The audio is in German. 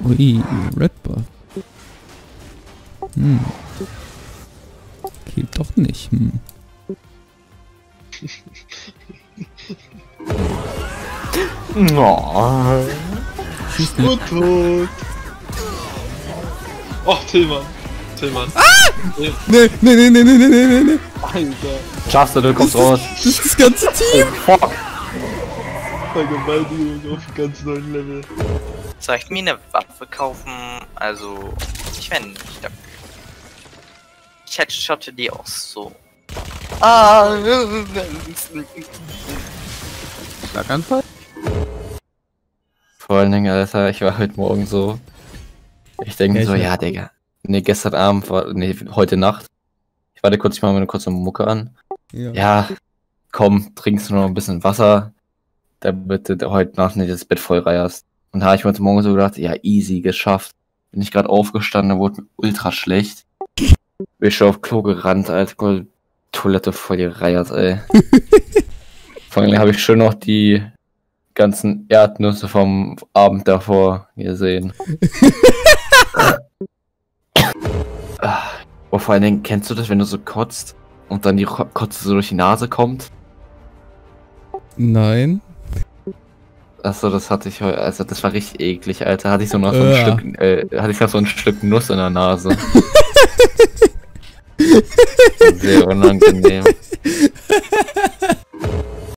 Ui, Red Buff. Geht doch nicht. Oh. Schieß nicht. Tot. Och, Tillmann. Tillmann. Nee. Alter. Schaffst du kommst raus. Das ist das ganze Team. Fuck. Vergewaltigung auf ganz neuen Level. Soll ich mir eine Waffe kaufen? Also, ich werde nicht dafür. Ich headshotte die auch so. Schlaganfall? Vor allen Dingen, Alter, ich war heute Morgen so. Ich denke so, ja, Digga. Nee, gestern Abend war. Nee, heute Nacht. Ich warte kurz, ich mache mir eine kurze Mucke an. Ja, komm, trinkst du noch ein bisschen Wasser, damit du heute Nacht nicht das Bett voll reierst. Und da habe ich mir heute Morgen so gedacht, ja, easy, geschafft. Bin ich gerade aufgestanden, da wurde mir ultra schlecht. Bin schon auf Klo gerannt, Alter, Toilette voll gereiert, ey. Vor allem habe ich schon noch die ganzen Erdnüsse vom Abend davor gesehen. Oh, vor allen Dingen, kennst du das, wenn du so kotzt und dann die Kotze so durch die Nase kommt? Nein. Achso, das hatte ich heute, also das war richtig eklig, Alter. Hatte ich so noch so ein Stück, hatte ich noch so ein Stück Nuss in der Nase. Sehr unangenehm.